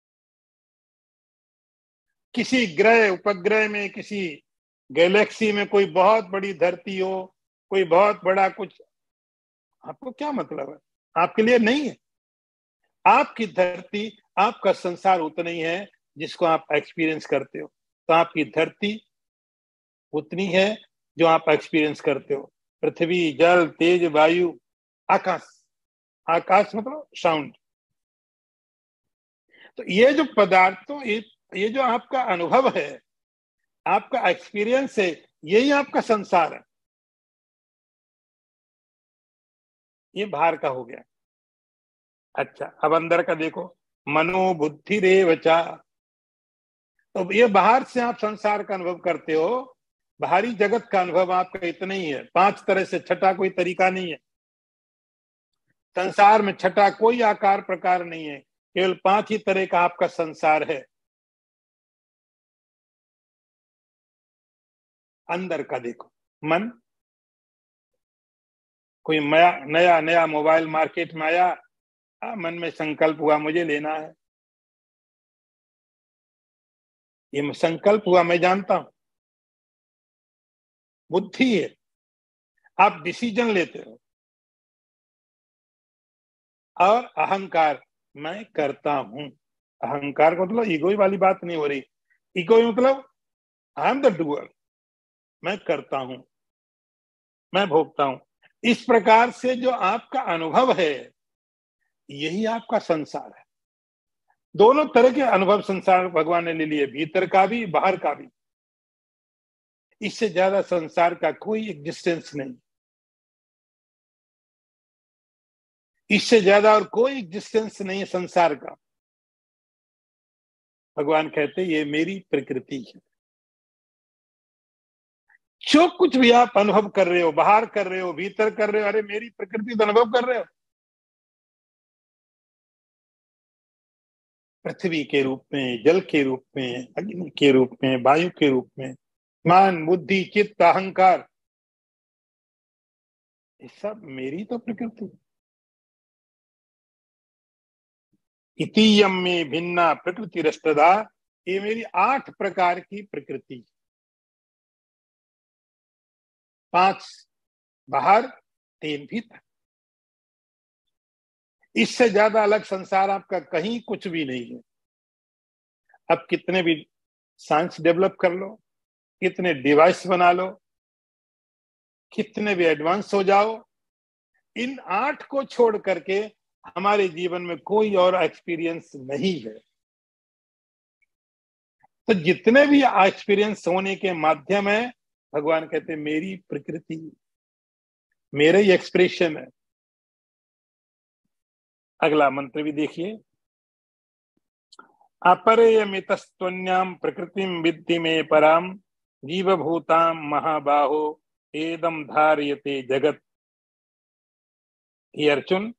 किसी ग्रह उपग्रह में, किसी गैलेक्सी में कोई बहुत बड़ी धरती हो, कोई बहुत बड़ा कुछ, आपको क्या मतलब है? आपके लिए नहीं है। आपकी धरती, आपका संसार उतना ही है जिसको आप एक्सपीरियंस करते हो। तो आपकी धरती उतनी है जो आप एक्सपीरियंस करते हो। पृथ्वी, जल, तेज, वायु, आकाश। आकाश मतलब साउंड। तो ये जो पदार्थों, ये जो आपका अनुभव है, आपका एक्सपीरियंस है, यही आपका संसार है। ये बाहर का हो गया। अच्छा, अब अंदर का देखो। मनो बुद्धि रेवचा। तो ये बाहर से आप संसार का अनुभव करते हो, बाहरी जगत का अनुभव आपका इतना ही है। 5 तरह से, छठा कोई तरीका नहीं है। संसार में छठा कोई आकार प्रकार नहीं है, केवल 5 ही तरह का आपका संसार है। अंदर का देखो। मन, कोई नया नया मोबाइल मार्केट में आया, मन में संकल्प हुआ मुझे लेना है। ये संकल्प हुआ, मैं जानता हूं। बुद्धि है, आप डिसीजन लेते हो। और अहंकार, मैं करता हूं। अहंकार का मतलब ईगो वाली बात नहीं हो रही। ईगो मतलब आई एम द डूअर, मैं करता हूं, मैं भोगता हूं। इस प्रकार से जो आपका अनुभव है, यही आपका संसार है। दोनों तरह के अनुभव संसार भगवान ने ले लिए, भीतर का भी, बाहर का भी। इससे ज्यादा संसार का कोई एग्जिस्टेंस नहीं, इससे ज्यादा और कोई एग्जिस्टेंस नहीं है संसार का। भगवान कहते ये मेरी प्रकृति है। जो कुछ भी आप अनुभव कर रहे हो, बाहर कर रहे हो, भीतर कर रहे हो, अरे मेरी प्रकृति तो अनुभव कर रहे हो। पृथ्वी के रूप में, जल के रूप में, अग्नि के रूप में, वायु के रूप में, मान, बुद्धि, चित्त, अहंकार, ये सब मेरी तो प्रकृति। इतीयम में भिन्ना प्रकृति रष्टदा, ये मेरी 8 प्रकार की प्रकृति। 5 बाहर, 3 भीतर। इससे ज्यादा अलग संसार आपका कहीं कुछ भी नहीं है। अब कितने भी साइंस डेवलप कर लो, कितने डिवाइस बना लो, कितने भी एडवांस हो जाओ, इन 8 को छोड़ करके हमारे जीवन में कोई और एक्सपीरियंस नहीं है। तो जितने भी एक्सपीरियंस होने के माध्यम है, भगवान कहते मेरी प्रकृति, मेरा ही एक्सप्रेशन है। अगला मंत्र भी देखिए। अपरेयमितस्त्वन्याम प्रकृतिम विद्धि में पराम जीवभूताम महाबाहो एदम धार्यते जगत। हे अर्जुन,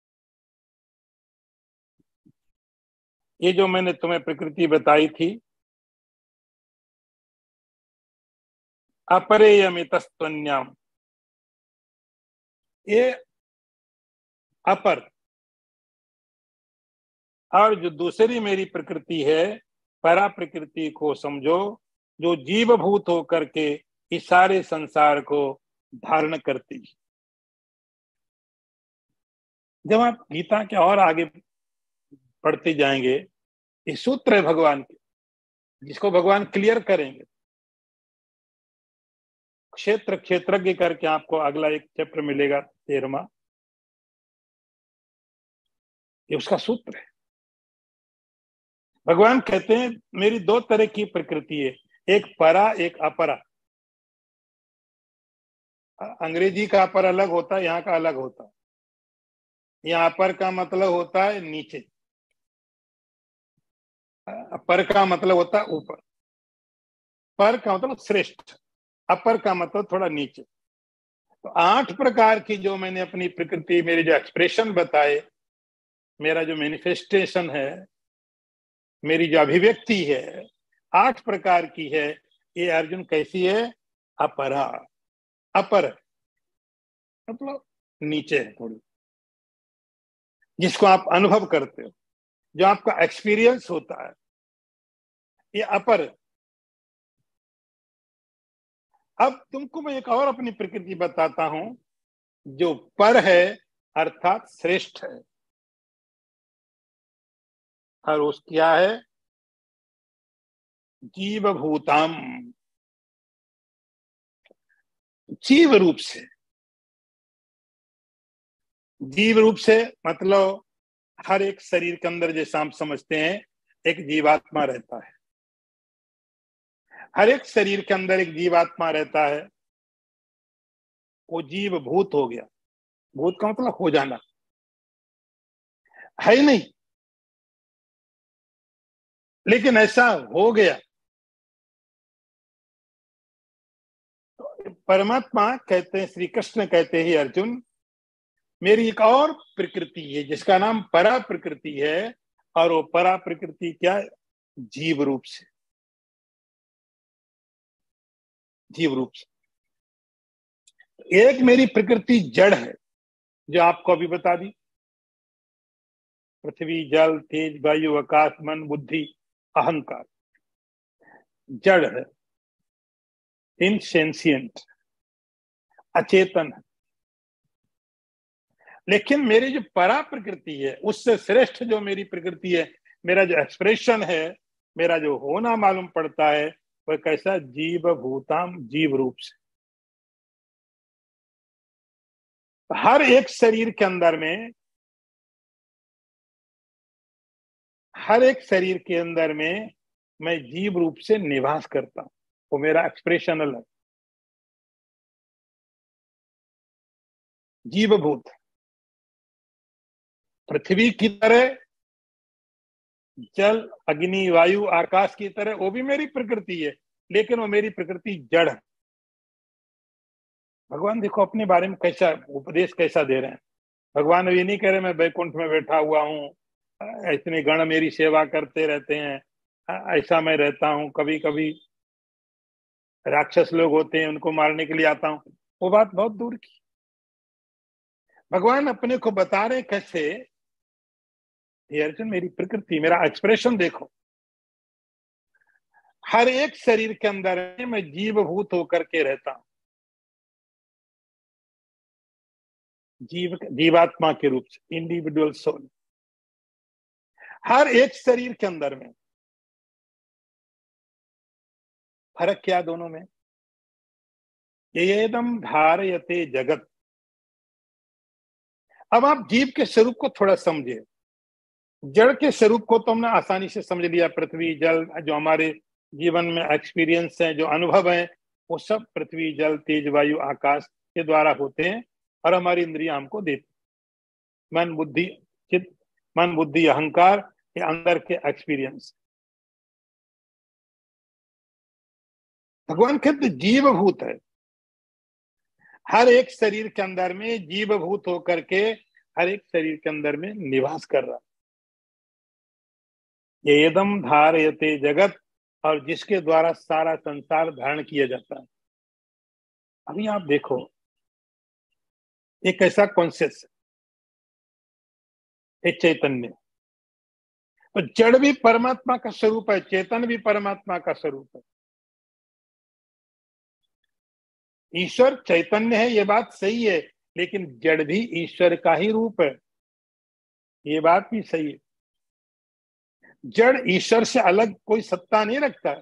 ये जो मैंने तुम्हें प्रकृति बताई थी, अपरेयमितस्त्वन्याम, ये अपर और जो दूसरी मेरी प्रकृति है, परा प्रकृति को समझो, जो जीवभूत होकर के इस सारे संसार को धारण करती है। जब आप गीता के और आगे पढ़ते जाएंगे, ये सूत्र है भगवान के, जिसको भगवान क्लियर करेंगे। क्षेत्र क्षेत्रज्ञ करके आपको अगला एक चैप्टर मिलेगा, 13वां, ये उसका सूत्र है। भगवान कहते हैं मेरी 2 तरह की प्रकृति है, एक परा, एक अपरा। अंग्रेजी का अपर अलग होता है, यहाँ का अलग होता है। यहाँ अपर का मतलब होता है नीचे, अपर का मतलब होता है ऊपर, पर का मतलब श्रेष्ठ, अपर का मतलब थोड़ा नीचे। तो 8 प्रकार की जो मैंने अपनी प्रकृति, मेरे जो एक्सप्रेशन बताए, मेरा जो मैनिफेस्टेशन है, मेरी जो अभिव्यक्ति है, 8 प्रकार की है। ये अर्जुन कैसी है? अपरा। अपर मतलब नीचे है थोड़ी, जिसको आप अनुभव करते हो, जो आपका एक्सपीरियंस होता है, ये अपर। अब तुमको मैं एक और अपनी प्रकृति बताता हूं, जो पर है अर्थात श्रेष्ठ है। और उस क्या है? जीवभूतम, जीव रूप से। जीव रूप से मतलब हर एक शरीर के अंदर, जैसा हम समझते हैं, एक जीवात्मा रहता है। हर एक शरीर के अंदर एक जीवात्मा रहता है, वो जीव भूत हो गया। भूत का मतलब हो जाना, है ही नहीं, लेकिन ऐसा हो गया। तो परमात्मा कहते हैं, श्री कृष्ण कहते हैं, अर्जुन मेरी एक और प्रकृति है जिसका नाम परा प्रकृति है। और वो परा प्रकृति क्या है? जीव रूप से, जीव रूप से। एक मेरी प्रकृति जड़ है, जो आपको अभी बता दी, पृथ्वी, जल, तेज, वायु, आकाश, मन, बुद्धि, अहंकार, जड़ है, इनसेंशियंट, अचेतन है। लेकिन मेरी जो परा प्रकृति है, उससे श्रेष्ठ जो मेरी प्रकृति है, मेरा जो एक्सप्रेशन है, मेरा जो होना मालूम पड़ता है, वह कैसा, जीव भूताम, जीव रूप से। हर एक शरीर के अंदर में, हर एक शरीर के अंदर में मैं जीव रूप से निवास करता हूं, वो मेरा एक्सप्रेशनल है, जीवभूत। पृथ्वी की तरह, जल, अग्नि, वायु, आकाश की तरह वो भी मेरी प्रकृति है, लेकिन वो मेरी प्रकृति जड़ है। भगवान देखो अपने बारे में कैसा उपदेश कैसा दे रहे हैं। भगवान ये नहीं कह रहे मैं बैकुंठ में बैठा हुआ हूँ, इतने गण मेरी सेवा करते रहते हैं, ऐसा मैं रहता हूँ, कभी कभी राक्षस लोग होते हैं उनको मारने के लिए आता हूँ, वो बात बहुत दूर की। भगवान अपने को बता रहे कैसे, हे अर्जुन मेरी प्रकृति, मेरा एक्सप्रेशन देखो। हर एक शरीर के अंदर मैं जीवभूत होकर के रहता हूं, जीवात्मा के रूप से, इंडिविजुअल सोल। हर एक शरीर के अंदर में फर्क क्या दोनों में, येदम धारयते जगत। अब आप जीव के स्वरूप को थोड़ा समझिए। जड़ के स्वरूप को तो हमने आसानी से समझ लिया, पृथ्वी जल, जो हमारे जीवन में एक्सपीरियंस है, जो अनुभव है, वो सब पृथ्वी जल तेज वायु आकाश के द्वारा होते हैं और हमारी इंद्रियां हमको देती। मन बुद्धि चित्त, मन बुद्धि अहंकार, ये अंदर के एक्सपीरियंस। भगवान कहते जीवभूत है, हर एक शरीर के अंदर में जीवभूत होकर के हर एक शरीर के अंदर में निवास कर रहा। ये एकदम धारयते जगत, और जिसके द्वारा सारा संसार धारण किया जाता है। अभी आप देखो एक ऐसा कॉन्शियस है, चैतन्य, तो जड़ भी परमात्मा का स्वरूप है, चेतन भी परमात्मा का स्वरूप है। ईश्वर चैतन्य है, ये बात सही है, लेकिन जड़ भी ईश्वर का ही रूप है, ये बात भी सही है। जड़ ईश्वर से अलग कोई सत्ता नहीं रखता,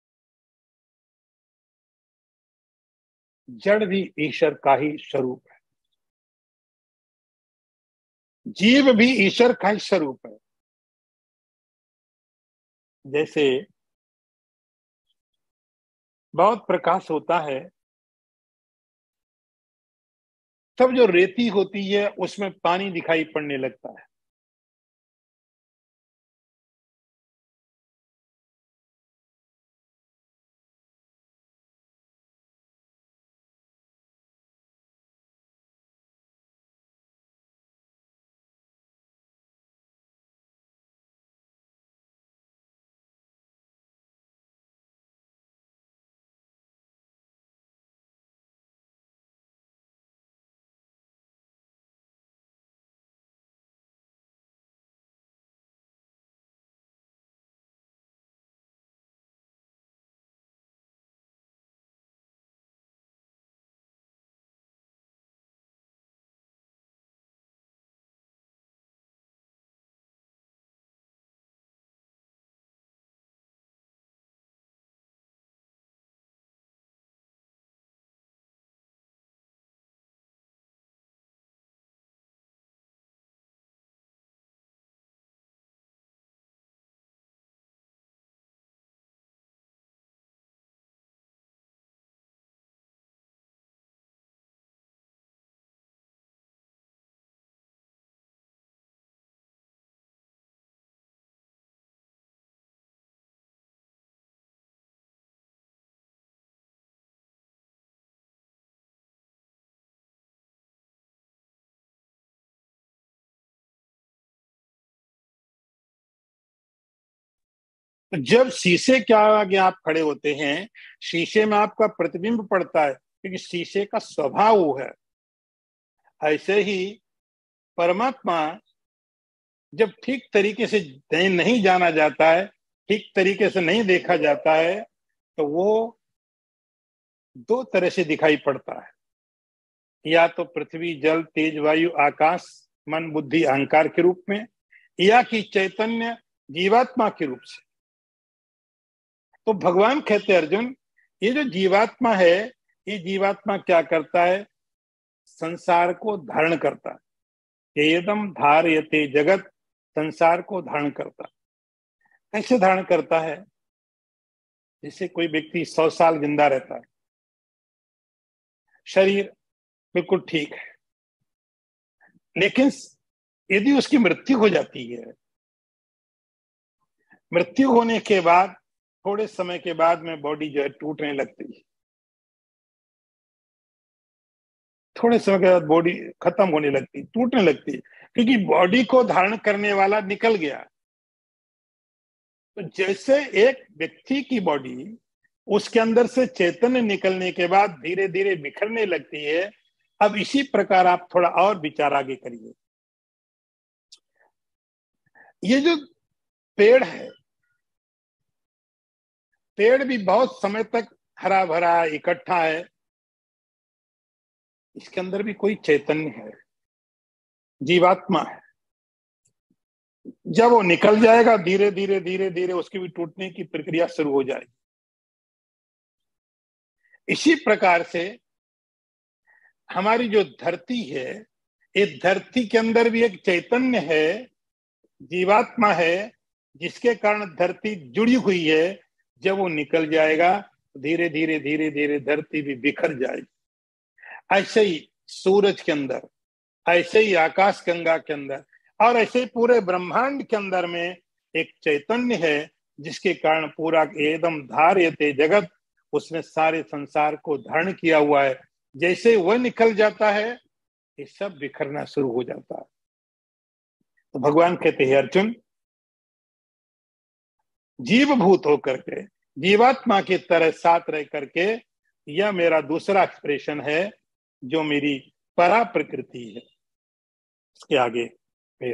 जड़ भी ईश्वर का ही स्वरूप है, जीव भी ईश्वर का ही स्वरूप है। जैसे बहुत प्रकाश होता है, तब जो रेती होती है उसमें पानी दिखाई पड़ने लगता है। तो जब शीशे के आगे आप खड़े होते हैं, शीशे में आपका प्रतिबिंब पड़ता है, क्योंकि शीशे का स्वभाव वो है। ऐसे ही परमात्मा जब ठीक तरीके से नहीं जाना जाता है, ठीक तरीके से नहीं देखा जाता है, तो वो दो तरह से दिखाई पड़ता है, या तो पृथ्वी जल तेज वायु आकाश मन बुद्धि अहंकार के रूप में, या कि चैतन्य जीवात्मा के रूप से। तो भगवान कहते अर्जुन, ये जो जीवात्मा है, ये जीवात्मा क्या करता है? संसार को धारण करता है। एकदम धारयते जगत, संसार को धारण करता। कैसे धारण करता है? जैसे कोई व्यक्ति 100 साल जिंदा रहता है, शरीर बिल्कुल ठीक है, लेकिन यदि उसकी मृत्यु हो जाती है, मृत्यु होने के बाद थोड़े समय के बाद में बॉडी जो है टूटने लगती है। थोड़े समय के बाद बॉडी खत्म होने लगती, टूटने लगती है, क्योंकि बॉडी को धारण करने वाला निकल गया। तो जैसे एक व्यक्ति की बॉडी, उसके अंदर से चैतन्य निकलने के बाद धीरे धीरे बिखरने लगती है, अब इसी प्रकार आप थोड़ा और विचार आगे करिए। ये जो पेड़ है, पेड़ भी बहुत समय तक हरा भरा इकट्ठा है, इसके अंदर भी कोई चैतन्य है, जीवात्मा है। जब वो निकल जाएगा, धीरे धीरे धीरे धीरे उसकी भी टूटने की प्रक्रिया शुरू हो जाएगी। इसी प्रकार से हमारी जो धरती है, इस धरती के अंदर भी एक चैतन्य है, जीवात्मा है, जिसके कारण धरती जुड़ी हुई है। जब वो निकल जाएगा, धीरे धीरे धीरे धीरे धरती भी बिखर जाएगी। ऐसे ही सूरज के अंदर, ऐसे ही आकाश गंगा के अंदर, और ऐसे ही पूरे ब्रह्मांड के अंदर में एक चैतन्य है, जिसके कारण पूरा एकदम धार्यते जगत, उसने सारे संसार को धारण किया हुआ है। जैसे वह निकल जाता है, ये सब बिखरना शुरू हो जाता है। तो भगवान कहते हैं अर्जुन, जीव भूत होकर के, जीवात्मा की तरह साथ रह करके, यह मेरा दूसरा एक्सप्रेशन है, जो मेरी परा प्रकृति है। इसके आगे फिर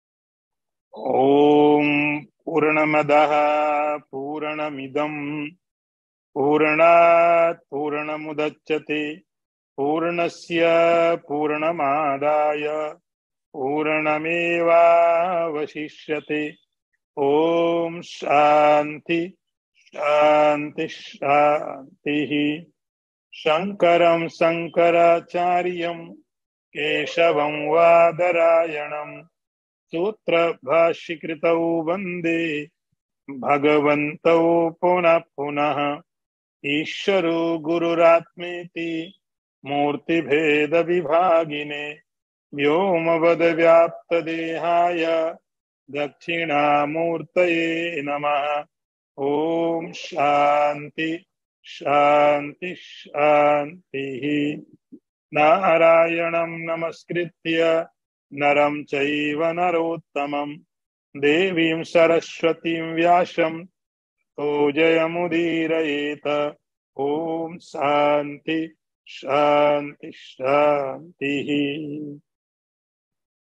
ओम पूर्णमदः पूर्णमिदं पूर्णात् पूर्णमुदच्यते पूर्णस्य पूर्णमादाय पूर्णमेवावशिष्यते। ओम शांति शांति शांति। शंकरं शंकराचार्यं केशवं वादरायणं सूत्रभाष्यकृतौ वन्दे भगवन्तौ पुनः पुनः। ईश्वरो गुरुरात्मेति मूर्तिभेदविभागिने व्योमवद्व्याप्तदेहाय दक्षिणामूर्तये नमः। ओम शांति शांति शांति। नारायणं नमस्कृत्य नरं चैव नरोत्तमं देवीं सरस्वतीं व्यासं तो जयमुदीरयेत। ओम शांति शांति शांति।